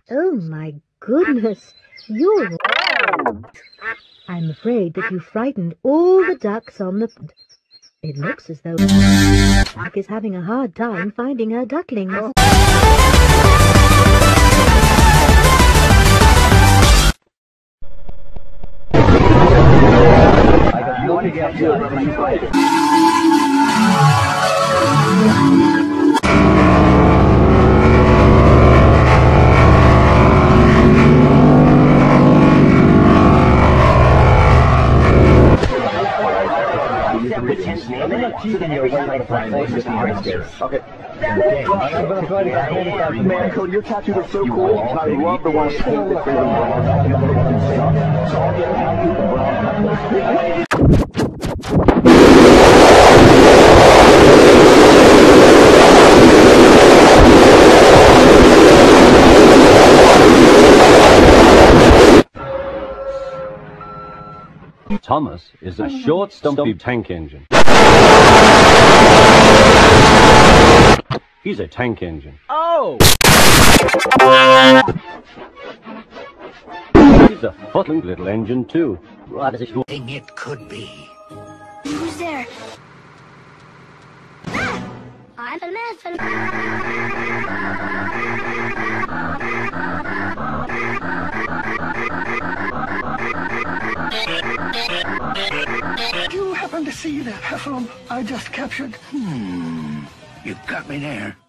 Oh my goodness, you're... I'm afraid that you frightened all the ducks on the pond. It looks as though the duck is having a hard time finding her ducklings. Okay. Man, Cody, your tattoos are so cool. I love the one. Thomas is a short, stumpy tank engine. He's a tank engine. Oh! He's a footling little engine, too. What is it? Thing it could be. Who's there? I'm a muffin. Do you happen to see that heffalump I just captured? You got me there.